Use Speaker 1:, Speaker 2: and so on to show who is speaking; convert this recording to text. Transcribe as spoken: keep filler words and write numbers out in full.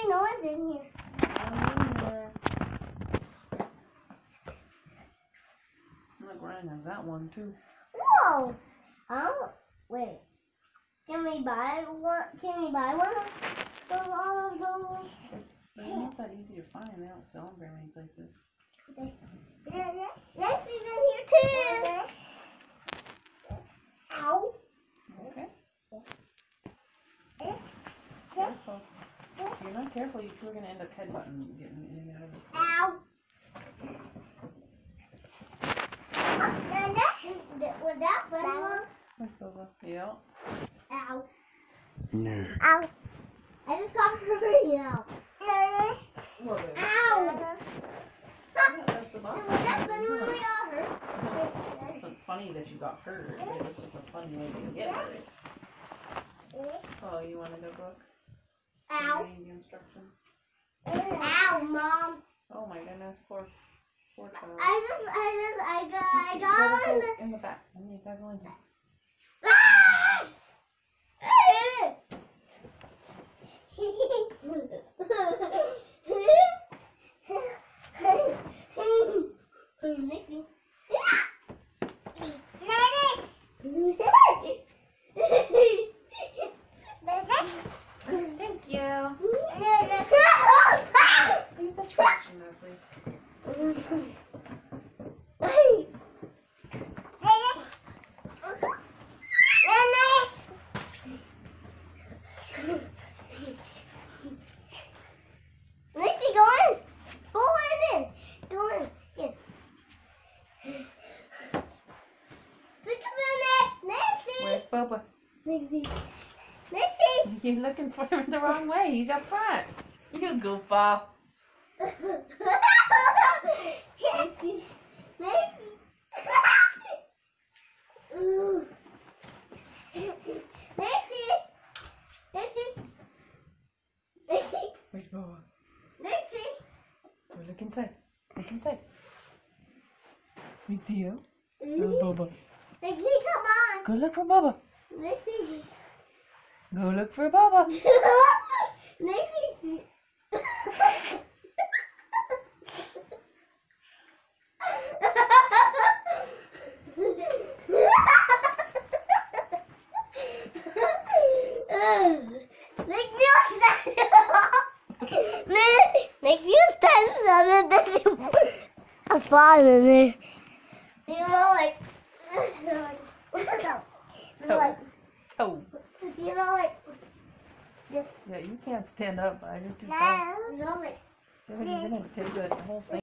Speaker 1: noise in here.
Speaker 2: Look, Ryan has that one too.
Speaker 1: Whoa! Oh, wait. Can we buy one? Can we buy one of those? All of those?
Speaker 2: It's they're not that easy to find. They don't sell them very many places.
Speaker 1: Lexi's in here too. Ow!
Speaker 2: Okay. Careful. If you're not careful, you two are gonna end up headbutting getting in and out of this.
Speaker 1: Ow! And that's was that funny one?
Speaker 2: Where's Boba? Yeah.
Speaker 1: Ow!
Speaker 3: No.
Speaker 1: Ow! I just got hurt now.
Speaker 2: Well, baby.
Speaker 1: Ow!
Speaker 2: Yeah, that's the box.
Speaker 1: Was that funny when we got hurt?
Speaker 2: It wasn't funny that you got hurt. It was just a funny way to get hurt. Oh, you want to go book?
Speaker 1: Ow!
Speaker 2: Reading the instructions.
Speaker 1: Ow, Mom!
Speaker 2: Oh my goodness, poor, poor child.
Speaker 1: I just, I just, I got, I
Speaker 2: You
Speaker 1: got
Speaker 2: gotta
Speaker 1: on
Speaker 2: go
Speaker 1: the.
Speaker 2: in the back. I mean, you gotta go in here.
Speaker 1: Ah!
Speaker 2: Thank you. Leave the trash in there, please.
Speaker 1: Lexi, go in. Go in. Go in. Yeah. Look at the next. Lexi.
Speaker 2: Where's Boba?
Speaker 1: Lexi. Lexi.
Speaker 2: You're looking for him the wrong way. He's up front. You goofball.
Speaker 1: Lexi. Ooh. Lexi. Lexi. Lexi.
Speaker 2: Where's Boba?
Speaker 1: Lexi.
Speaker 2: Go look inside. Look inside. Right there. Where's Boba?
Speaker 1: Lexi, come on.
Speaker 2: Go look for Boba.
Speaker 1: Lexi.
Speaker 2: Go look for Boba.
Speaker 1: Lexi. Makes you stand up and a fly in there. You know, like, like,
Speaker 2: Oh.
Speaker 1: you know, like, this.
Speaker 2: Yeah, you can't stand up. I just do fine.
Speaker 1: You know, like.
Speaker 2: See what you did? Take the whole thing.